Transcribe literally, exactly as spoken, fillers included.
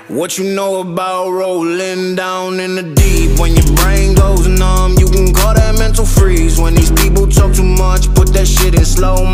What you know about rolling down in the deep? When your brain goes numb, you can call that mental freeze. When these people talk too much, put that shit in slow